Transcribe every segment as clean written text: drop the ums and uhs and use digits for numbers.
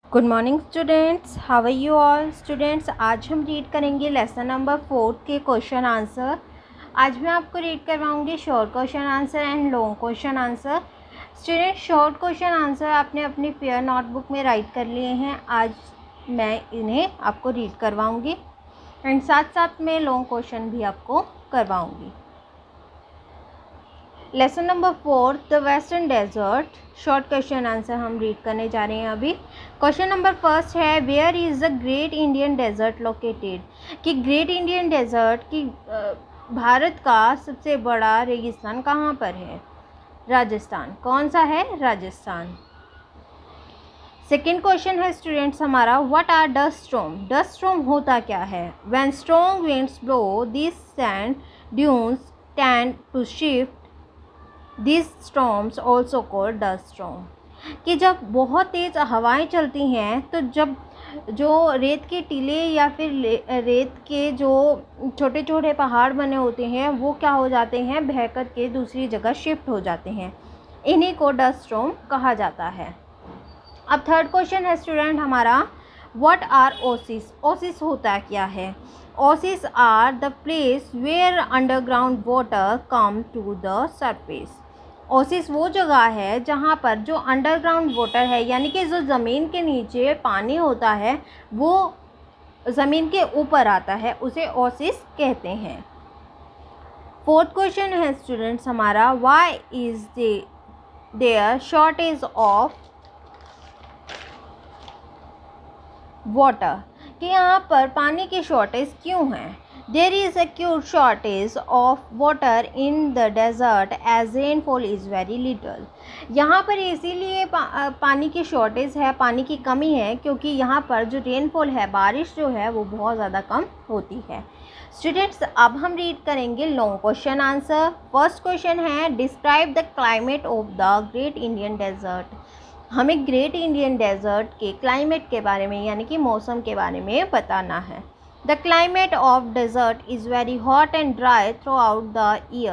Good morning students, how are you all students. आज हम read करेंगे लेसन नंबर 4 के क्वेश्चन आंसर। आज मैं आपको रीड करवाऊंगी short question answer and long question answer. Students, short question answer आपने अपनी फेयर नोटबुक में राइट कर लिए हैं। आज मैं इन्हें आपको रीड करवाऊंगी एंड साथ साथ में लॉन्ग क्वेश्चन भी आपको करवाऊंगी। Lesson number 4 the western desert. Short question answer हम रीड करने जा रहे हैं अभी। क्वेश्चन नंबर फर्स्ट है, where is the great Indian desert located. कि ग्रेट इंडियन डेजर्ट की भारत का सबसे बड़ा रेगिस्तान कहाँ पर है? राजस्थान। कौन सा है? राजस्थान। सेकेंड क्वेश्चन है स्टूडेंट्स हमारा, what are dust storm. Dust storm होता क्या है? When strong winds blow this sand dunes tend to shift this storms also called dust storm. कि जब बहुत तेज़ हवाएं चलती हैं तो जब जो रेत के टीले या फिर रेत के जो छोटे छोटे पहाड़ बने होते हैं वो क्या हो जाते हैं, बहकर के दूसरी जगह शिफ्ट हो जाते हैं। इन्हीं को डस्ट स्टॉर्म कहा जाता है। अब थर्ड क्वेश्चन है स्टूडेंट हमारा, व्हाट आर ओसिस। ओसिस होता क्या है? Oasis are the place where underground water come to the surface. Oasis वो जगह है जहाँ पर जो अंडरग्राउंड वाटर है, यानी कि जो ज़मीन के नीचे पानी होता है वो ज़मीन के ऊपर आता है, उसे ओसिस कहते हैं। फोर्थ क्वेश्चन है स्टूडेंट्स हमारा, why is there shortage of water. कि यहाँ पर पानी की शॉर्टेज क्यों है? There is acute shortage of water in the desert as rainfall is very little। यहाँ पर इसीलिए पानी की शॉर्टेज है, पानी की कमी है, क्योंकि यहाँ पर जो रेनफॉल है, बारिश जो है वो बहुत ज़्यादा कम होती है। स्टूडेंट्स, अब हम रीड करेंगे long question answer. First question है, describe the climate of the great Indian desert. हमें ग्रेट इंडियन डेजर्ट के क्लाइमेट के बारे में, यानी कि मौसम के बारे में बताना है। The climate of desert is very hot and dry throughout the year।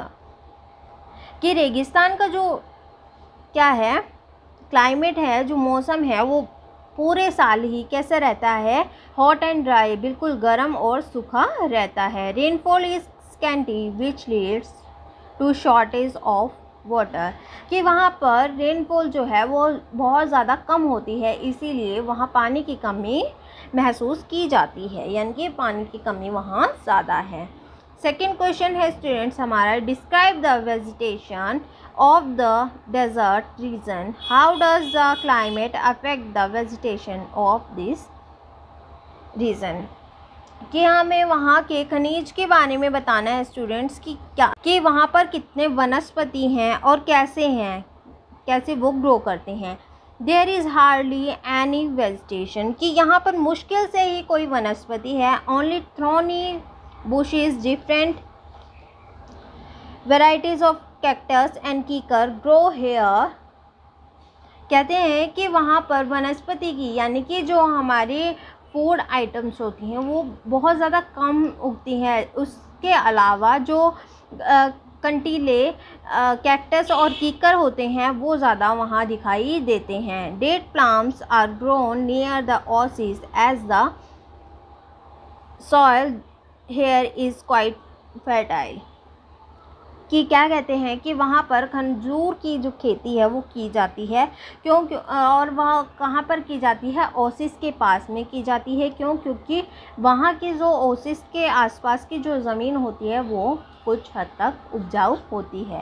कि रेगिस्तान का जो क्या है क्लाइमेट है, जो मौसम है, वो पूरे साल ही कैसे रहता है? हॉट एंड ड्राई, बिल्कुल गर्म और सूखा रहता है। Rainfall is scanty which leads to shortage of water. कि वहाँ पर रेनफॉल जो है वो बहुत ज़्यादा कम होती है, इसीलिए वहाँ पानी की कमी महसूस की जाती है, यानी कि पानी की कमी वहाँ ज़्यादा है। सेकेंड क्वेश्चन है स्टूडेंट्स हमारा, describe the vegetation of the desert region. How does the climate affect the vegetation of this region. कि हमें वहाँ के खनिज के बारे में बताना है स्टूडेंट्स की क्या, कि वहाँ पर कितने वनस्पति हैं और कैसे वो ग्रो करते हैं। There is hardly any vegetation. कि यहाँ पर मुश्किल से ही कोई वनस्पति है। Only thorny bushes, different varieties of cactus and कीकर ग्रो हेयर। कहते हैं कि वहाँ पर वनस्पति की, यानी कि जो हमारे फूड आइटम्स होती हैं वो बहुत ज़्यादा कम उगती हैं। उसके अलावा जो कंटीले कैक्टस और कीकर होते हैं वो ज़्यादा वहाँ दिखाई देते हैं। Date palms are grown near the oasis as the soil here is quite fertile. कि क्या कहते हैं कि वहाँ पर खजूर की जो खेती है वो की जाती है। क्योंकि और वह कहाँ पर की जाती है? ओसिस के पास में की जाती है। क्यों? क्योंकि वहाँ की जो ओसिस के आसपास की जो ज़मीन होती है वो कुछ हद तक उपजाऊ होती है।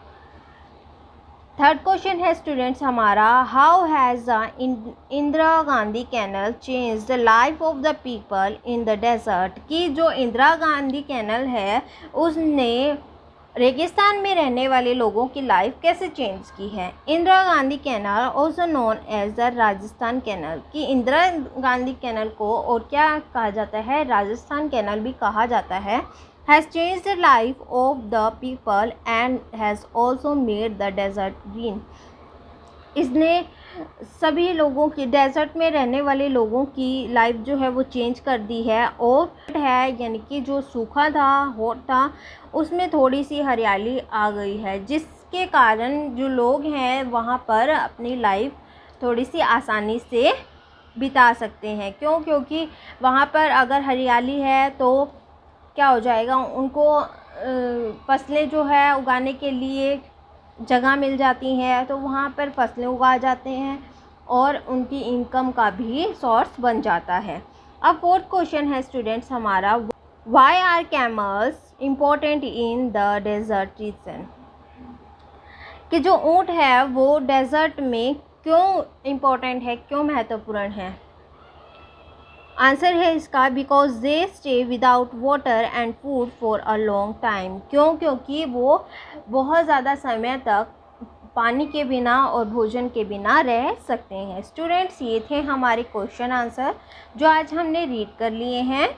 थर्ड क्वेश्चन है स्टूडेंट्स हमारा, how has the Indira Gandhi canal change the life of the people in the desert. कि जो इंदिरा गांधी कैनल है उसने रेगिस्तान में रहने वाले लोगों की लाइफ कैसे चेंज की है। Indira Gandhi canal also known as the Rajasthan canal. कि इंदिरा गांधी कैनल को और क्या कहा जाता है? राजस्थान कैनल भी कहा जाता है। Has change the life of the people and has also made the desert green. इसने सभी लोगों की, डेजर्ट में रहने वाले लोगों की लाइफ जो है वो चेंज कर दी है। और है यानी कि जो सूखा था, हॉट था, उसमें थोड़ी सी हरियाली आ गई है, जिसके कारण जो लोग हैं वहाँ पर अपनी लाइफ थोड़ी सी आसानी से बिता सकते हैं। क्यों? क्योंकि वहाँ पर अगर हरियाली है तो क्या हो जाएगा, उनको फसलें जो है उगाने के लिए जगह मिल जाती है, तो वहाँ पर फसलें उगा जाते हैं और उनकी इनकम का भी सोर्स बन जाता है। अब फोर्थ क्वेश्चन है स्टूडेंट्स हमारा, why are camels important in the desert region, कि जो ऊँट है वो डेजर्ट में क्यों इम्पोर्टेंट है, क्यों महत्वपूर्ण है। आंसर है इसका, because they stay without water and food for a long time. क्यों? क्योंकि वो बहुत ज़्यादा समय तक पानी के बिना और भोजन के बिना रह सकते हैं। स्टूडेंट्स, ये थे हमारे क्वेश्चन आंसर जो आज हमने रीड कर लिए हैं।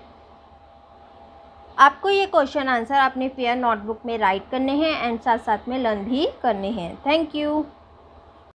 आपको ये क्वेश्चन आंसर अपने फेयर नोटबुक में राइट करने हैं एंड साथ साथ में लर्न भी करने हैं। Thank you.